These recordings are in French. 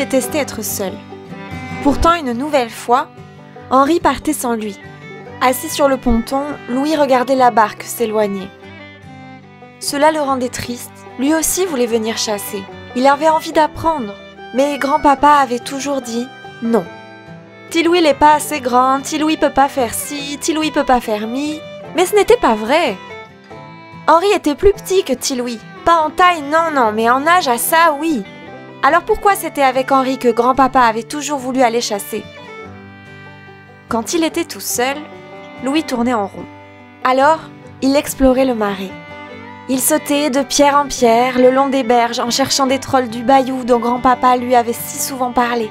détestait être seul. Pourtant, une nouvelle fois, Henri partait sans lui. Assis sur le ponton, Louis regardait la barque s'éloigner. Cela le rendait triste. Lui aussi voulait venir chasser. Il avait envie d'apprendre. Mais grand-papa avait toujours dit non. Ti-Louis n'est pas assez grand, Ti-Louis peut pas faire ci, Ti-Louis peut pas faire mi. Mais ce n'était pas vrai. Henri était plus petit que Ti-Louis. Pas en taille, non, mais en âge, à ça, oui. Alors pourquoi c'était avec Henri que grand-papa avait toujours voulu aller chasser? Quand il était tout seul, Louis tournait en rond. Alors, il explorait le marais. Il sautait de pierre en pierre le long des berges en cherchant des trolls du bayou dont grand-papa lui avait si souvent parlé.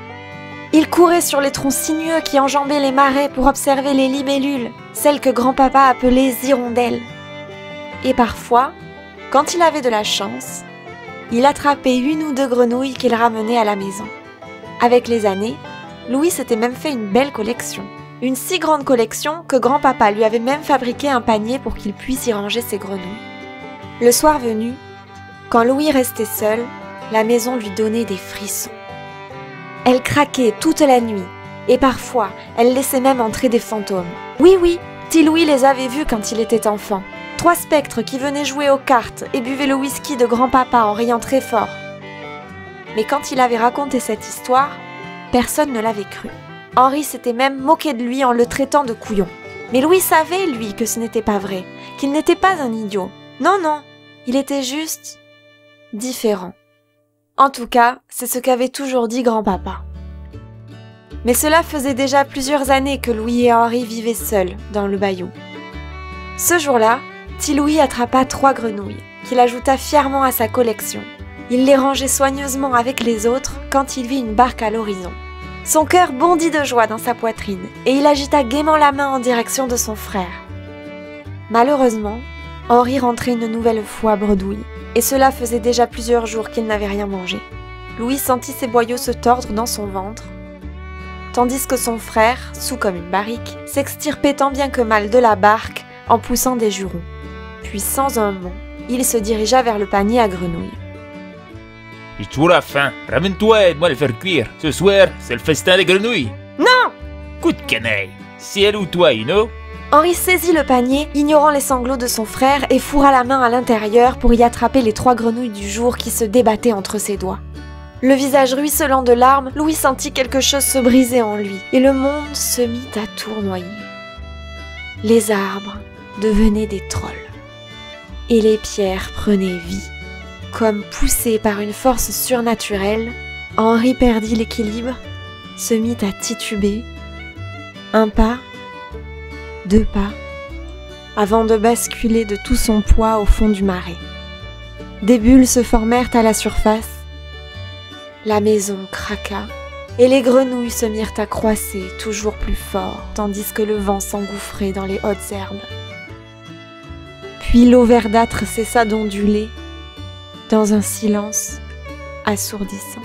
Il courait sur les troncs sinueux qui enjambaient les marais pour observer les libellules, celles que grand-papa appelait hirondelles. Et parfois, quand il avait de la chance, il attrapait une ou deux grenouilles qu'il ramenait à la maison. Avec les années, Louis s'était même fait une belle collection. Une si grande collection que grand-papa lui avait même fabriqué un panier pour qu'il puisse y ranger ses grenouilles. Le soir venu, quand Louis restait seul, la maison lui donnait des frissons. Elle craquait toute la nuit, et parfois, elle laissait même entrer des fantômes. Oui, Ti-Louis les avait vus quand il était enfant. 3 spectres qui venaient jouer aux cartes et buvaient le whisky de grand-papa en riant très fort. Mais quand il avait raconté cette histoire, personne ne l'avait cru. Henri s'était même moqué de lui en le traitant de couillon. Mais Louis savait, lui, que ce n'était pas vrai, qu'il n'était pas un idiot. Non, il était juste différent. En tout cas, c'est ce qu'avait toujours dit grand-papa. Mais cela faisait déjà plusieurs années que Louis et Henri vivaient seuls dans le bayou. Ce jour-là, Ti-Louis attrapa 3 grenouilles, qu'il ajouta fièrement à sa collection. Il les rangeait soigneusement avec les autres quand il vit une barque à l'horizon. Son cœur bondit de joie dans sa poitrine et il agita gaiement la main en direction de son frère. Malheureusement, Henri rentrait une nouvelle fois bredouille, et cela faisait déjà plusieurs jours qu'il n'avait rien mangé. Louis sentit ses boyaux se tordre dans son ventre, tandis que son frère, saoul comme une barrique, s'extirpait tant bien que mal de la barque en poussant des jurons. Puis sans un mot, il se dirigea vers le panier à grenouilles. J'ai toujours la faim. Ramène-toi, aide-moi à le faire cuire. Ce soir, c'est le festin des grenouilles. Non! Coup de canaille. C'est elle ou toi, you know? Henri saisit le panier, ignorant les sanglots de son frère, et fourra la main à l'intérieur pour y attraper les 3 grenouilles du jour qui se débattaient entre ses doigts. Le visage ruisselant de larmes, Louis sentit quelque chose se briser en lui, et le monde se mit à tournoyer. Les arbres devenaient des trolls, et les pierres prenaient vie. Comme poussé par une force surnaturelle, Henri perdit l'équilibre, se mit à tituber, 1 pas, 2 pas, avant de basculer de tout son poids au fond du marais. Des bulles se formèrent à la surface, la maison craqua, et les grenouilles se mirent à croisser toujours plus fort, tandis que le vent s'engouffrait dans les hautes herbes. Puis l'eau verdâtre cessa d'onduler, dans un silence assourdissant.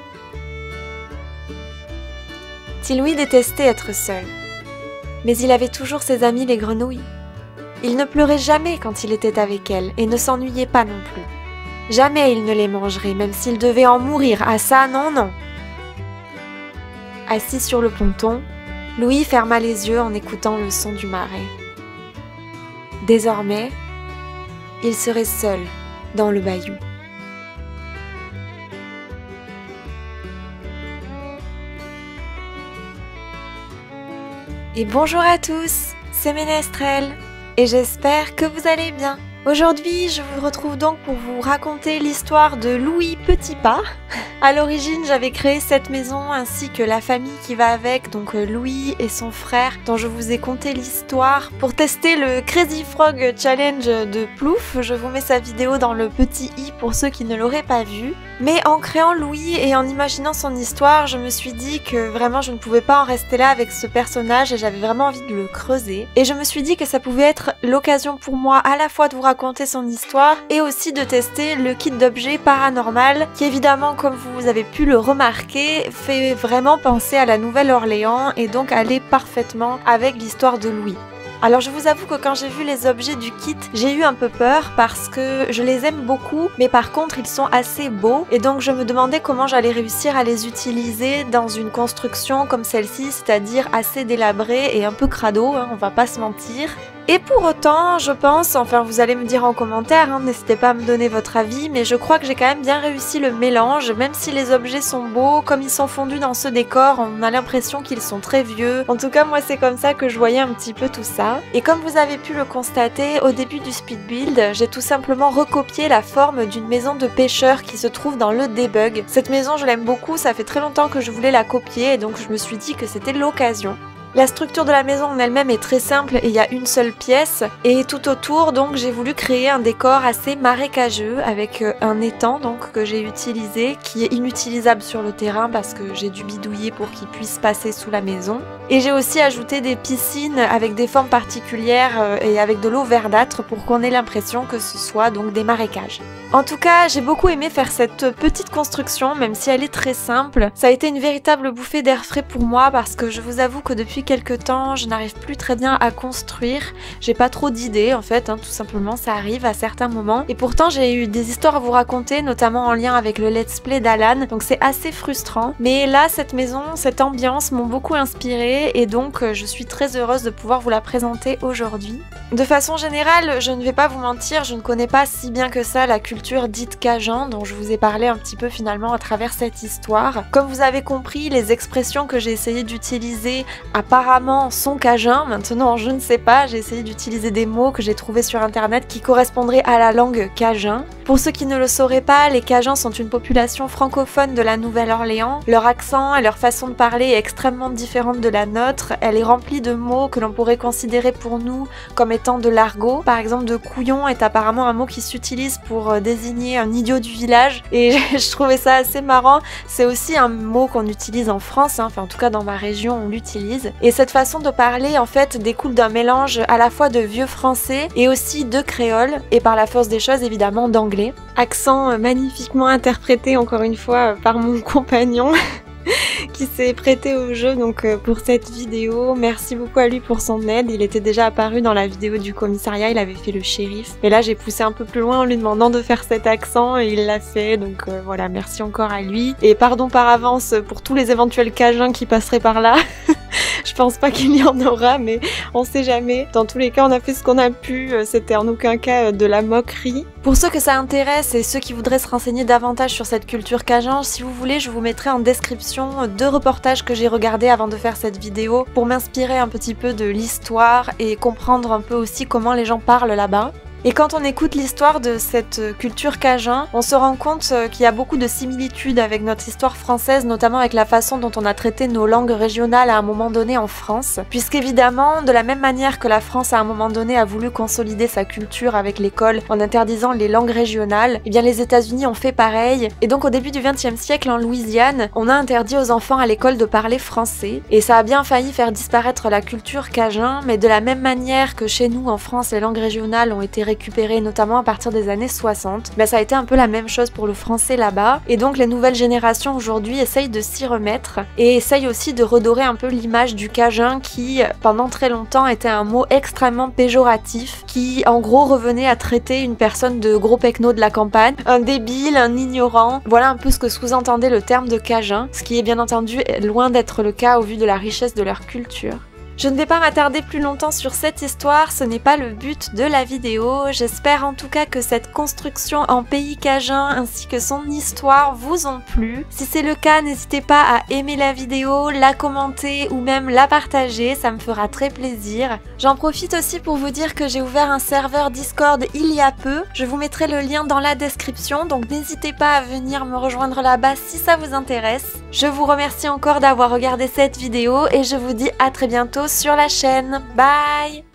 Ti-Louis détestait être seul. Mais il avait toujours ses amis les grenouilles. Il ne pleurait jamais quand il était avec elles et ne s'ennuyait pas non plus. Jamais il ne les mangerait, même s'il devait en mourir. Ah ça, non. Assis sur le ponton, Louis ferma les yeux en écoutant le son du marais. Désormais, il serait seul dans le bayou. Et bonjour à tous, c'est Ménestrel, et j'espère que vous allez bien. Aujourd'hui, je vous retrouve donc pour vous raconter l'histoire de Louis Petit Pas. À l'origine, j'avais créé cette maison ainsi que la famille qui va avec, donc Louis et son frère, dont je vous ai conté l'histoire pour tester le Crazy Frog Challenge de Plouf. Je vous mets sa vidéo dans le petit i pour ceux qui ne l'auraient pas vu. Mais en créant Louis et en imaginant son histoire, je me suis dit que vraiment je ne pouvais pas en rester là avec ce personnage et j'avais vraiment envie de le creuser. Et je me suis dit que ça pouvait être l'occasion pour moi à la fois de vous raconter son histoire et aussi de tester le kit d'objets paranormal qui évidemment, comme vous avez pu le remarquer, fait vraiment penser à la Nouvelle-Orléans et donc allait parfaitement avec l'histoire de Louis. Alors je vous avoue que quand j'ai vu les objets du kit, j'ai eu un peu peur parce que je les aime beaucoup, mais par contre ils sont assez beaux et donc je me demandais comment j'allais réussir à les utiliser dans une construction comme celle-ci, c'est-à-dire assez délabrée et un peu crado, hein, on va pas se mentir. Et pour autant, je pense, enfin vous allez me dire en commentaire, hein, n'hésitez pas à me donner votre avis, mais je crois que j'ai quand même bien réussi le mélange, même si les objets sont beaux, comme ils sont fondus dans ce décor, on a l'impression qu'ils sont très vieux. En tout cas, moi c'est comme ça que je voyais un petit peu tout ça. Et comme vous avez pu le constater, au début du speed build, j'ai tout simplement recopié la forme d'une maison de pêcheurs qui se trouve dans le debug. Cette maison, je l'aime beaucoup, ça fait très longtemps que je voulais la copier, et donc je me suis dit que c'était l'occasion. La structure de la maison en elle-même est très simple et il y a une seule pièce et tout autour donc j'ai voulu créer un décor assez marécageux avec un étang donc que j'ai utilisé qui est inutilisable sur le terrain parce que j'ai dû bidouiller pour qu'il puisse passer sous la maison. Et j'ai aussi ajouté des piscines avec des formes particulières et avec de l'eau verdâtre pour qu'on ait l'impression que ce soit donc des marécages. En tout cas, j'ai beaucoup aimé faire cette petite construction, même si elle est très simple. Ça a été une véritable bouffée d'air frais pour moi parce que je vous avoue que depuis quelques temps, je n'arrive plus très bien à construire. J'ai pas trop d'idées en fait, hein, tout simplement, ça arrive à certains moments. Et pourtant, j'ai eu des histoires à vous raconter, notamment en lien avec le let's play d'Alan, donc c'est assez frustrant. Mais là, cette maison, cette ambiance m'ont beaucoup inspirée et donc je suis très heureuse de pouvoir vous la présenter aujourd'hui. De façon générale, je ne vais pas vous mentir, je ne connais pas si bien que ça la culture dite cajun dont je vous ai parlé un petit peu finalement à travers cette histoire. Comme vous avez compris, les expressions que j'ai essayé d'utiliser apparemment sont cajun, maintenant je ne sais pas, j'ai essayé d'utiliser des mots que j'ai trouvés sur internet qui correspondraient à la langue cajun. Pour ceux qui ne le sauraient pas, les Cajuns sont une population francophone de la Nouvelle-Orléans. Leur accent et leur façon de parler est extrêmement différente de la nôtre. Elle est remplie de mots que l'on pourrait considérer pour nous comme étant de l'argot. Par exemple, de couillon est apparemment un mot qui s'utilise pour désigner un idiot du village et je trouvais ça assez marrant. C'est aussi un mot qu'on utilise en France, hein. Enfin en tout cas dans ma région on l'utilise. Et cette façon de parler en fait découle d'un mélange à la fois de vieux français et aussi de créole et par la force des choses évidemment d'anglais. Accent magnifiquement interprété encore une fois par mon compagnon qui s'est prêté au jeu donc pour cette vidéo. Merci beaucoup à lui pour son aide. Il était déjà apparu dans la vidéo du commissariat, il avait fait le shérif. Et là j'ai poussé un peu plus loin en lui demandant de faire cet accent et il l'a fait. Donc voilà, merci encore à lui. Et pardon par avance pour tous les éventuels cajuns qui passeraient par là. Je pense pas qu'il y en aura, mais on sait jamais. Dans tous les cas, on a fait ce qu'on a pu. C'était en aucun cas de la moquerie. Pour ceux que ça intéresse et ceux qui voudraient se renseigner davantage sur cette culture cajun, si vous voulez, je vous mettrai en description 2 reportages que j'ai regardés avant de faire cette vidéo pour m'inspirer un petit peu de l'histoire et comprendre un peu aussi comment les gens parlent là-bas. Et quand on écoute l'histoire de cette culture cajun, on se rend compte qu'il y a beaucoup de similitudes avec notre histoire française, notamment avec la façon dont on a traité nos langues régionales à un moment donné en France. Puisqu'évidemment, de la même manière que la France à un moment donné a voulu consolider sa culture avec l'école en interdisant les langues régionales, eh bien les États-Unis ont fait pareil. Et donc au début du XXe siècle en Louisiane, on a interdit aux enfants à l'école de parler français. Et ça a bien failli faire disparaître la culture cajun, mais de la même manière que chez nous en France, les langues régionales ont été récupéré notamment à partir des années 60, ben ça a été un peu la même chose pour le français là-bas et donc les nouvelles générations aujourd'hui essayent de s'y remettre et essayent aussi de redorer un peu l'image du cajun qui pendant très longtemps était un mot extrêmement péjoratif qui en gros revenait à traiter une personne de gros pecno de la campagne, un débile, un ignorant. Voilà un peu ce que sous-entendait le terme de cajun, ce qui est bien entendu loin d'être le cas au vu de la richesse de leur culture. Je ne vais pas m'attarder plus longtemps sur cette histoire, ce n'est pas le but de la vidéo. J'espère en tout cas que cette construction en pays cajun ainsi que son histoire vous ont plu. Si c'est le cas, n'hésitez pas à aimer la vidéo, la commenter ou même la partager, ça me fera très plaisir. J'en profite aussi pour vous dire que j'ai ouvert un serveur Discord il y a peu. Je vous mettrai le lien dans la description, donc n'hésitez pas à venir me rejoindre là-bas si ça vous intéresse. Je vous remercie encore d'avoir regardé cette vidéo et je vous dis à très bientôt sur la chaîne. Bye!